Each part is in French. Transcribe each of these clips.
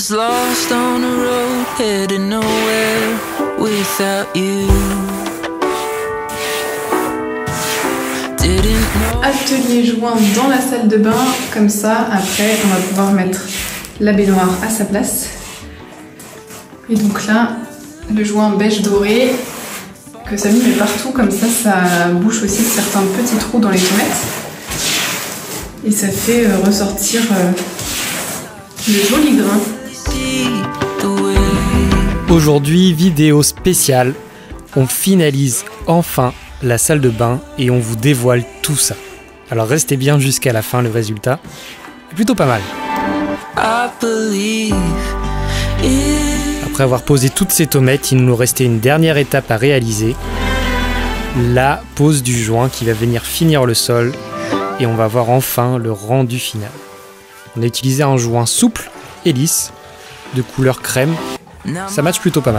was lost on a road headed nowhere without you. Atelier joint dans la salle de bain, comme ça après on va pouvoir mettre la baignoire à sa place. Et donc là, le joint beige doré que Samy met partout, comme ça bouche aussi certains petits trous dans les toilettes. Et ça fait ressortir le joli grain. Aujourd'hui, vidéo spéciale, on finalise enfin la salle de bain et on vous dévoile tout ça. Alors restez bien jusqu'à la fin, le résultat est plutôt pas mal. Après avoir posé toutes ces tomates, il nous restait une dernière étape à réaliser. La pose du joint qui va venir finir le sol et on va voir enfin le rendu final. On a utilisé un joint souple et lisse de couleur crème. Ça match plutôt pas mal.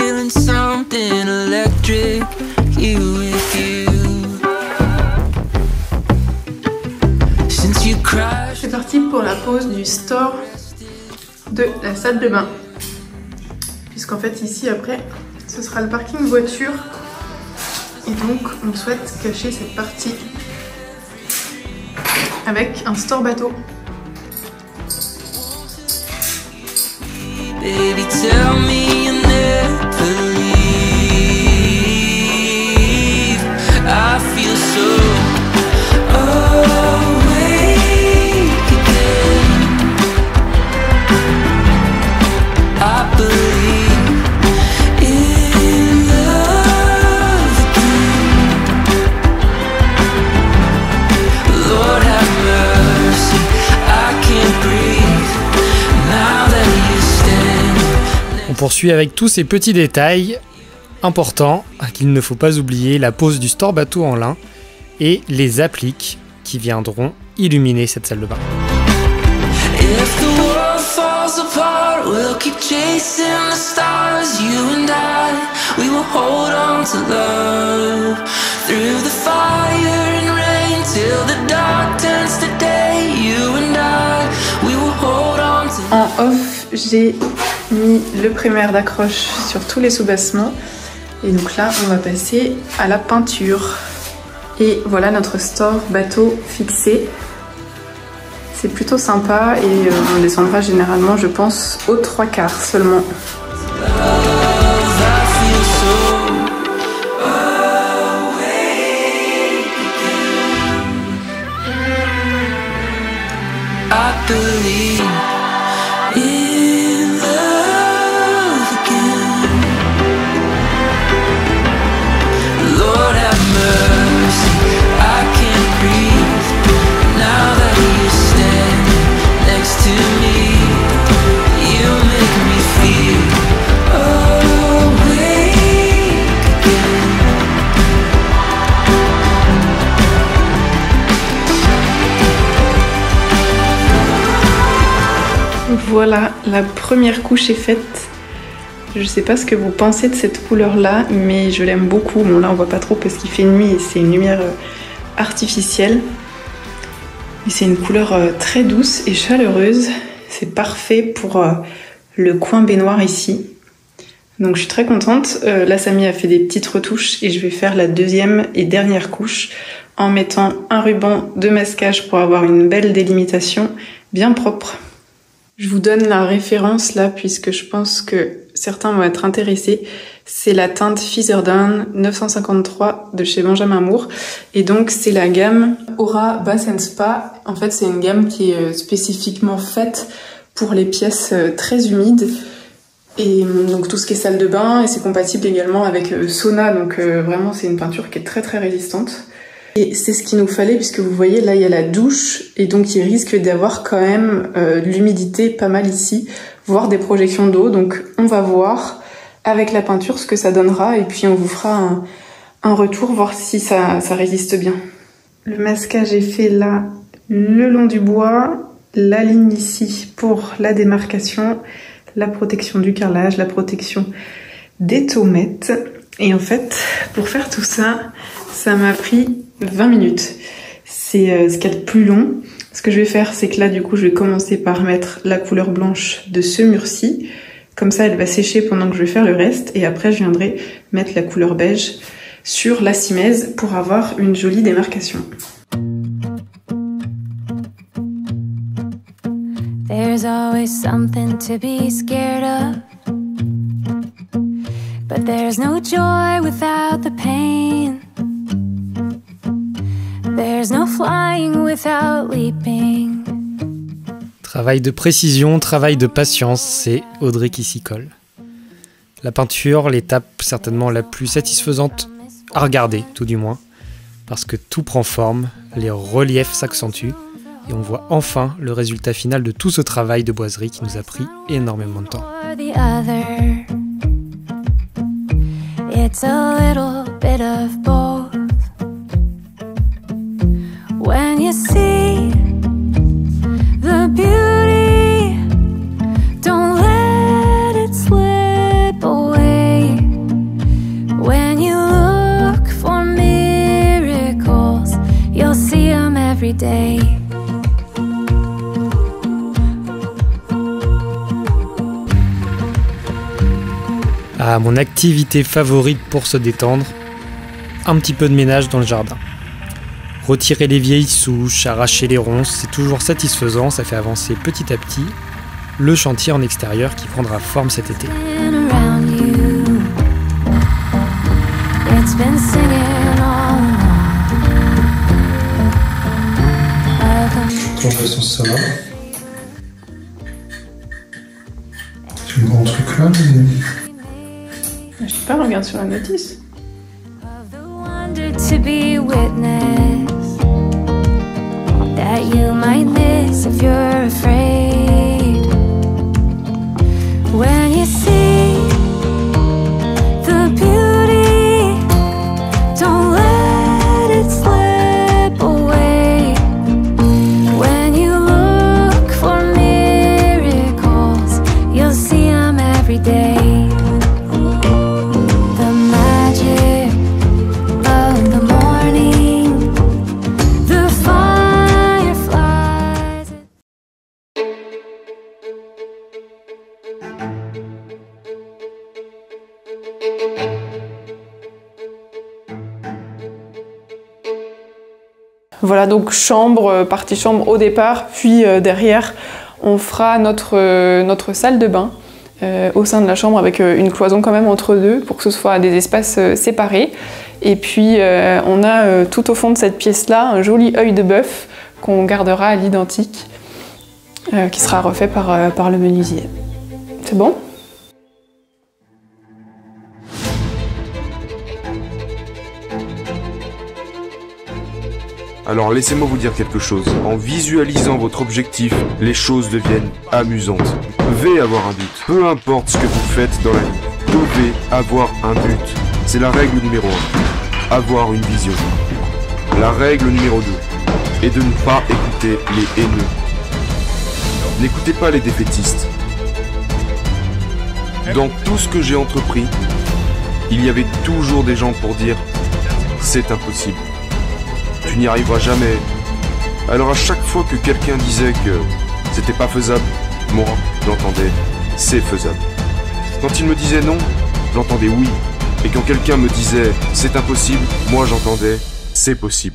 C'est parti pour la pose du store de la salle de bain. Puisqu'en fait ici après ce sera le parking voiture. Et donc on souhaite cacher cette partie avec un store bateau. Baby, tell me you never leave. I feel so awake again. I believe in love again. Lord have mercy, I can't breathe now that you stand. On poursuit avec tous ces petits détails importants qu'il ne faut pas oublier, la pose du store bateau en lin et les appliques qui viendront illuminer cette salle de bain. If the world falls apart, we'll keep chasing the stars. You and I, we will hold on to love. Through the fire and rain, till the dark turns to day. You and I, we will hold on to love. En off, j'ai mis le primaire d'accroche sur tous les soubassements. Et donc là, on va passer à la peinture. Et voilà notre store bateau fixé. C'est plutôt sympa et on descendra généralement, je pense, aux 3/4 seulement. Voilà, la première couche est faite. Je sais pas ce que vous pensez de cette couleur là, mais je l'aime beaucoup. Bon là on voit pas trop parce qu'il fait nuit et c'est une lumière artificielle. Mais c'est une couleur très douce et chaleureuse. C'est parfait pour le coin baignoire ici. Donc je suis très contente. Là Samy a fait des petites retouches et je vais faire la deuxième et dernière couche en mettant un ruban de masquage pour avoir une belle délimitation bien propre. Je vous donne la référence là puisque je pense que certains vont être intéressés. C'est la teinte Featherdown 953 de chez Benjamin Moore. Et donc c'est la gamme Aura Bath & Spa. En fait c'est une gamme qui est spécifiquement faite pour les pièces très humides. Et donc tout ce qui est salle de bain, et c'est compatible également avec sauna. Donc vraiment c'est une peinture qui est très très résistante. Et c'est ce qu'il nous fallait puisque vous voyez là il y a la douche et donc il risque d'avoir quand même de l'humidité pas mal ici, voire des projections d'eau. Donc on va voir avec la peinture ce que ça donnera et puis on vous fera un retour, voir si ça résiste bien. Le masquage est fait là le long du bois, la ligne ici pour la démarcation, la protection du carrelage, la protection des tomates. Et en fait pour faire tout ça, ça m'a pris 20 minutes. C'est ce qu'il y a de plus long. Ce que je vais faire, c'est que là, du coup, je vais commencer par mettre la couleur blanche de ce mur-ci. Comme ça, elle va sécher pendant que je vais faire le reste. Et après, je viendrai mettre la couleur beige sur la simèse pour avoir une jolie démarcation. There's always something to be scared of, but there's no joy without the pain. There's no flying without leaping. Travail de précision, travail de patience, c'est Audrey qui s'y colle. La peinture, l'étape certainement la plus satisfaisante à regarder, tout du moins, parce que tout prend forme, les reliefs s'accentuent, et on voit enfin le résultat final de tout ce travail de boiserie qui nous a pris énormément de temps. It's a little bit of both. When you see the beauty, don't let it slip away. When you look for miracles, you'll see them every day. Ah, mon activité favorite pour se détendre, un petit peu de ménage dans le jardin. Retirer les vieilles souches, arracher les ronces, c'est toujours satisfaisant, ça fait avancer petit à petit le chantier en extérieur qui prendra forme cet été. De toute façon, ça va. C'est le grand truc là, mais... Je sais pas, regarde sur la notice. To be witness that you might miss if you're afraid. When you see the beauty, don't let it slip away. When you look for miracles, you'll see them every day. Voilà, donc chambre, partie chambre au départ, puis derrière on fera notre salle de bain au sein de la chambre avec une cloison quand même entre deux pour que ce soit des espaces séparés. Et puis on a tout au fond de cette pièce-là un joli œil de bœuf qu'on gardera à l'identique, qui sera refait par le menuisier. C'est bon ? Alors laissez-moi vous dire quelque chose. En visualisant votre objectif, les choses deviennent amusantes. Vous devez avoir un but. Peu importe ce que vous faites dans la vie, vous devez avoir un but. C'est la règle numéro 1. Avoir une vision. La règle numéro 2 est de ne pas écouter les haineux. N'écoutez pas les défaitistes. Dans tout ce que j'ai entrepris, il y avait toujours des gens pour dire « c'est impossible ». Tu n'y arriveras jamais. Alors à chaque fois que quelqu'un disait que c'était pas faisable, moi, j'entendais c'est faisable. Quand il me disait non, j'entendais oui. Et quand quelqu'un me disait c'est impossible, moi j'entendais c'est possible.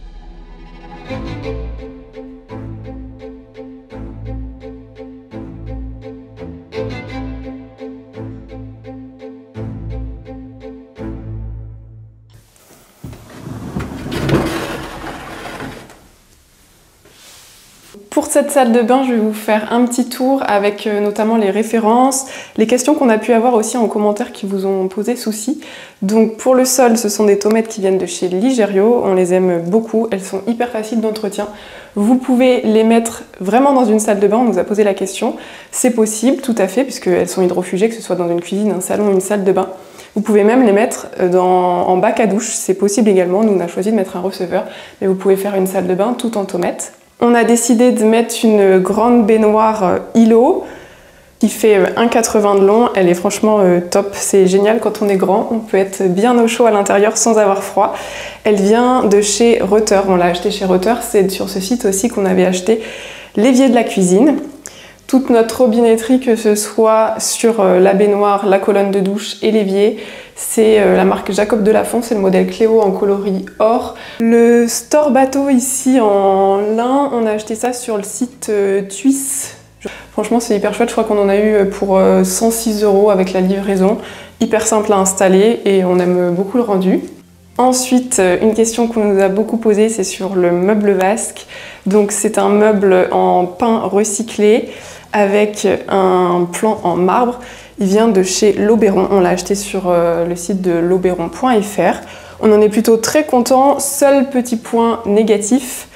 Pour cette salle de bain, je vais vous faire un petit tour avec notamment les références, les questions qu'on a pu avoir aussi en commentaire qui vous ont posé souci. Donc pour le sol, ce sont des tomates qui viennent de chez Ligerio, on les aime beaucoup, elles sont hyper faciles d'entretien. Vous pouvez les mettre vraiment dans une salle de bain, on nous a posé la question. C'est possible, tout à fait, puisqu'elles sont hydrofugées, que ce soit dans une cuisine, un salon, une salle de bain. Vous pouvez même les mettre en bac à douche, c'est possible également. Nous, on a choisi de mettre un receveur, mais vous pouvez faire une salle de bain tout en tomates. On a décidé de mettre une grande baignoire îlot qui fait 1,80 de long. Elle est franchement top, c'est génial quand on est grand, on peut être bien au chaud à l'intérieur sans avoir froid. Elle vient de chez Reuter, on l'a acheté chez Reuter, c'est sur ce site aussi qu'on avait acheté l'évier de la cuisine. Toute notre robinetterie, que ce soit sur la baignoire, la colonne de douche et l'évier, c'est la marque Jacob Delafont, c'est le modèle Cléo en coloris or. Le store bateau ici en lin, on a acheté ça sur le site Thuis. Franchement c'est hyper chouette, je crois qu'on en a eu pour 106 € avec la livraison. Hyper simple à installer et on aime beaucoup le rendu. Ensuite, une question qu'on nous a beaucoup posée, c'est sur le meuble vasque. Donc c'est un meuble en pin recyclé avec un plan en marbre. Il vient de chez L'Auberon, on l'a acheté sur le site de l'auberon.fr. On en est plutôt très content. Seul petit point négatif,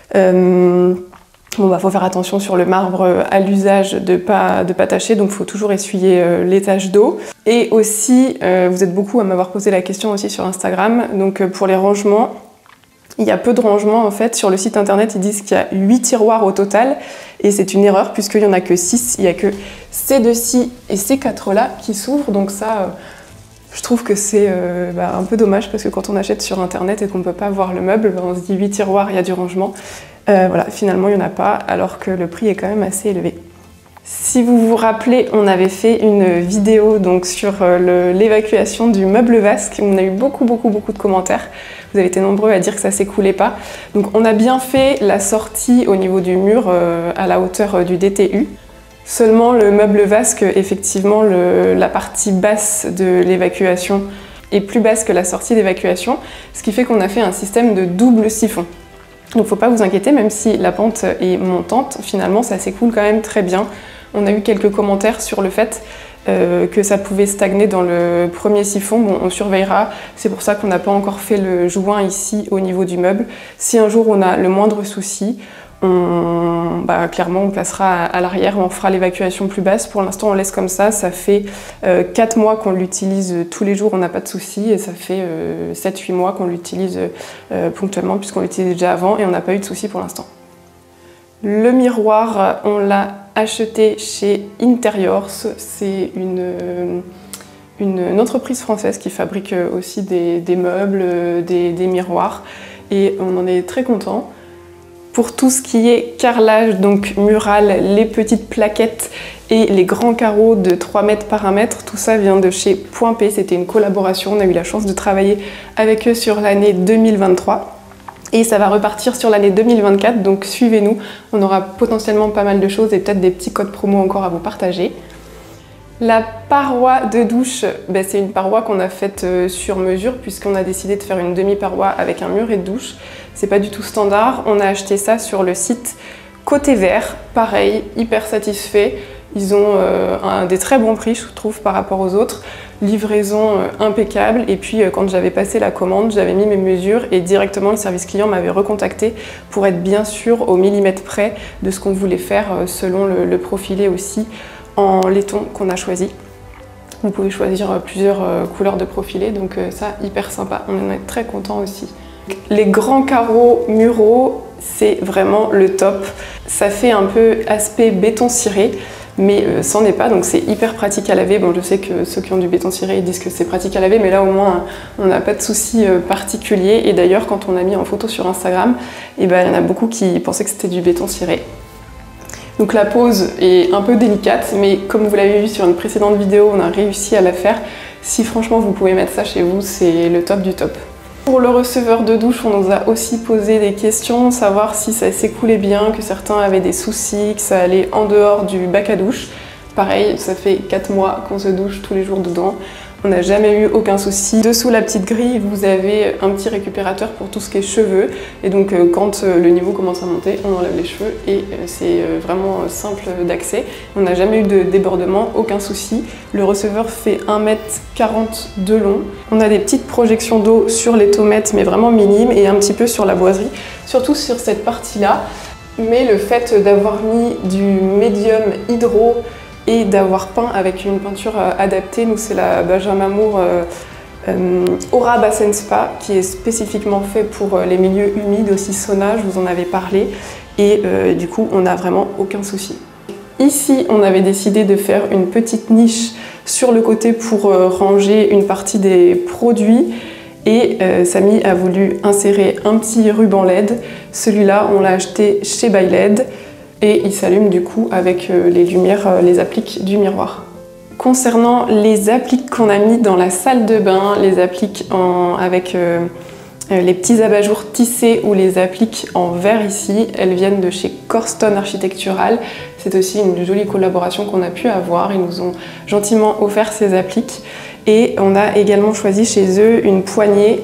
bon, faut faire attention sur le marbre à l'usage de pas tacher, donc il faut toujours essuyer les taches d'eau. Et aussi, vous êtes beaucoup à m'avoir posé la question aussi sur Instagram, donc pour les rangements, il y a peu de rangements en fait. Sur le site internet, ils disent qu'il y a 8 tiroirs au total, et c'est une erreur puisqu'il n'y en a que 6, il n'y a que ces deux-ci et ces 4-là qui s'ouvrent, donc ça... Je trouve que c'est un peu dommage parce que quand on achète sur internet et qu'on ne peut pas voir le meuble, on se dit 8 tiroirs, il y a du rangement. Voilà, finalement il n'y en a pas alors que le prix est quand même assez élevé. Si vous vous rappelez, on avait fait une vidéo donc, sur l'évacuation du meuble vasque. On a eu beaucoup de commentaires. Vous avez été nombreux à dire que ça ne s'écoulait pas. Donc on a bien fait la sortie au niveau du mur à la hauteur du DTU. Seulement le meuble vasque, effectivement, la partie basse de l'évacuation est plus basse que la sortie d'évacuation, ce qui fait qu'on a fait un système de double siphon. Donc faut pas vous inquiéter, même si la pente est montante, finalement ça s'écoule quand même très bien. On a eu quelques commentaires sur le fait que ça pouvait stagner dans le premier siphon. Bon, on surveillera, c'est pour ça qu'on n'a pas encore fait le joint ici au niveau du meuble. Si un jour on a le moindre souci, clairement on passera à l'arrière, on fera l'évacuation plus basse. Pour l'instant on laisse comme ça fait 4 mois qu'on l'utilise tous les jours, on n'a pas de soucis, et ça fait 7-8 mois qu'on l'utilise ponctuellement puisqu'on l'utilisait déjà avant et on n'a pas eu de soucis pour l'instant. Le miroir, on l'a acheté chez Interiors, c'est une entreprise française qui fabrique aussi des meubles, des miroirs, et on en est très content. Pour tout ce qui est carrelage, donc mural, les petites plaquettes et les grands carreaux de 3 mètres par 1 mètre, tout ça vient de chez Point P, c'était une collaboration, on a eu la chance de travailler avec eux sur l'année 2023. Et ça va repartir sur l'année 2024, donc suivez-nous, on aura potentiellement pas mal de choses et peut-être des petits codes promo encore à vous partager. La paroi de douche, c'est une paroi qu'on a faite sur mesure puisqu'on a décidé de faire une demi-paroi avec un muret de douche. C'est pas du tout standard, on a acheté ça sur le site Côté Vert, pareil, hyper satisfait. Ils ont des très bons prix, je trouve, par rapport aux autres. Livraison impeccable, et puis quand j'avais passé la commande, j'avais mis mes mesures et directement le service client m'avait recontacté pour être bien sûr au millimètre près de ce qu'on voulait faire selon le profilé aussi en laiton qu'on a choisi. Vous pouvez choisir plusieurs couleurs de profilé, donc ça hyper sympa, on en est très content aussi. Les grands carreaux muraux, c'est vraiment le top. Ça fait un peu aspect béton ciré, mais c'en est pas, donc c'est hyper pratique à laver. Bon, je sais que ceux qui ont du béton ciré ils disent que c'est pratique à laver, mais là au moins on n'a pas de soucis particuliers. Et d'ailleurs, quand on a mis en photo sur Instagram, il y en a beaucoup qui pensaient que c'était du béton ciré. Donc la pose est un peu délicate, mais comme vous l'avez vu sur une précédente vidéo, on a réussi à la faire. Si franchement vous pouvez mettre ça chez vous, c'est le top du top. Pour le receveur de douche, on nous a aussi posé des questions, savoir si ça s'écoulait bien, que certains avaient des soucis, que ça allait en dehors du bac à douche. Pareil, ça fait 4 mois qu'on se douche tous les jours dedans. On n'a jamais eu aucun souci. Dessous la petite grille, vous avez un petit récupérateur pour tout ce qui est cheveux. Et donc quand le niveau commence à monter, on enlève les cheveux et c'est vraiment simple d'accès. On n'a jamais eu de débordement, aucun souci. Le receveur fait 1,40 m de long. On a des petites projections d'eau sur les tomates, mais vraiment minimes, et un petit peu sur la boiserie, surtout sur cette partie-là. Mais le fait d'avoir mis du médium hydro et d'avoir peint avec une peinture adaptée, nous c'est la Benjamin Moore Aura Bassen Spa qui est spécifiquement fait pour les milieux humides, aussi sauna, je vous en avais parlé, et du coup on n'a vraiment aucun souci. Ici, on avait décidé de faire une petite niche sur le côté pour ranger une partie des produits. Et Samy a voulu insérer un petit ruban LED. Celui-là, on l'a acheté chez By LED et il s'allume du coup avec les lumières, les appliques du miroir. Concernant les appliques qu'on a mis dans la salle de bain, les appliques avec les petits abat-jours tissés ou les appliques en verre ici, elles viennent de chez Corstone Architectural. C'est aussi une jolie collaboration qu'on a pu avoir. Ils nous ont gentiment offert ces appliques. Et on a également choisi chez eux une poignée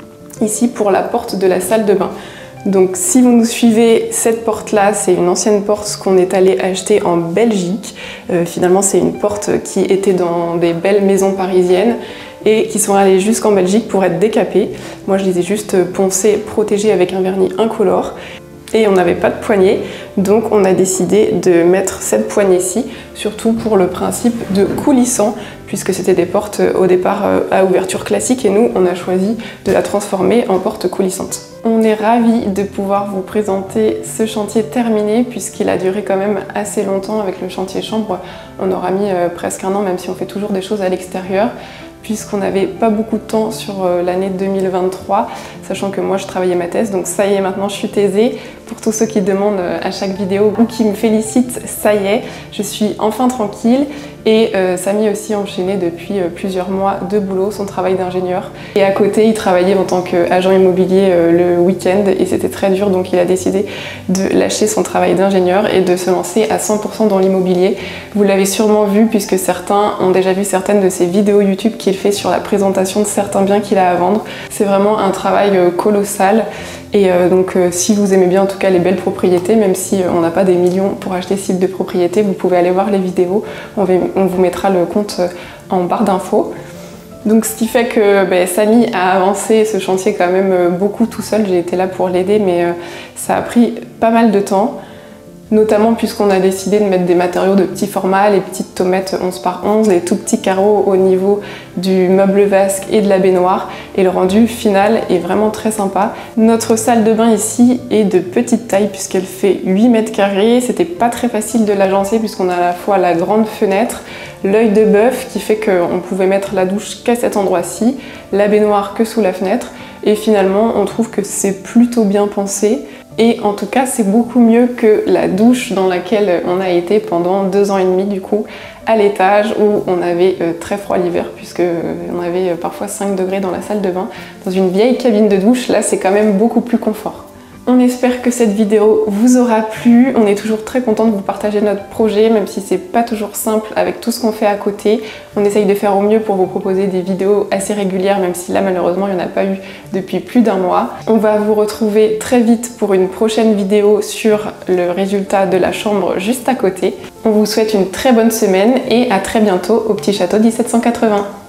ici pour la porte de la salle de bain. Donc si vous nous suivez, cette porte-là, c'est une ancienne porte qu'on est allé acheter en Belgique. Finalement, c'est une porte qui était dans des belles maisons parisiennes et qui sont allées jusqu'en Belgique pour être décapées. Moi, je les ai juste poncées, protégées avec un vernis incolore. Et on n'avait pas de poignée, donc on a décidé de mettre cette poignée-ci, surtout pour le principe de coulissant, puisque c'était des portes au départ à ouverture classique et nous on a choisi de la transformer en porte coulissante. On est ravis de pouvoir vous présenter ce chantier terminé puisqu'il a duré quand même assez longtemps. Avec le chantier chambre, on aura mis presque un an, même si on fait toujours des choses à l'extérieur, puisqu'on n'avait pas beaucoup de temps sur l'année 2023, sachant que moi je travaillais ma thèse, donc ça y est, maintenant je suis thésée. Pour tous ceux qui demandent à chaque vidéo ou qui me félicitent, ça y est, je suis enfin tranquille. Et Samy aussi enchaîné depuis plusieurs mois de boulot, son travail d'ingénieur. Et à côté, il travaillait en tant qu'agent immobilier le week-end et c'était très dur, donc il a décidé de lâcher son travail d'ingénieur et de se lancer à 100% dans l'immobilier. Vous l'avez sûrement vu puisque certains ont déjà vu certaines de ses vidéos YouTube qu'il fait sur la présentation de certains biens qu'il a à vendre. C'est vraiment un travail colossal. Et donc si vous aimez bien en tout cas les belles propriétés, même si on n'a pas des millions pour acheter ce type de propriété, vous pouvez aller voir les vidéos, on vous mettra le compte en barre d'infos. Donc ce qui fait que Samy a avancé ce chantier quand même beaucoup tout seul, j'ai été là pour l'aider, mais ça a pris pas mal de temps. Notamment puisqu'on a décidé de mettre des matériaux de petit format, les petites tomates 11 par 11, les tout petits carreaux au niveau du meuble vasque et de la baignoire. Et le rendu final est vraiment très sympa. Notre salle de bain ici est de petite taille puisqu'elle fait 8 mètres carrés. C'était pas très facile de l'agencer puisqu'on a à la fois la grande fenêtre, l'œil de bœuf qui fait qu'on pouvait mettre la douche qu'à cet endroit-ci, la baignoire que sous la fenêtre. Et finalement, on trouve que c'est plutôt bien pensé. Et en tout cas, c'est beaucoup mieux que la douche dans laquelle on a été pendant 2 ans et demi du coup, à l'étage où on avait très froid l'hiver puisque on avait parfois 5 degrés dans la salle de bain. Dans une vieille cabine de douche, là c'est quand même beaucoup plus confort. On espère que cette vidéo vous aura plu. On est toujours très content de vous partager notre projet, même si c'est pas toujours simple avec tout ce qu'on fait à côté. On essaye de faire au mieux pour vous proposer des vidéos assez régulières, même si là malheureusement il n'y en a pas eu depuis plus d'1 mois. On va vous retrouver très vite pour une prochaine vidéo sur le résultat de la chambre juste à côté. On vous souhaite une très bonne semaine et à très bientôt au Petit Château 1780.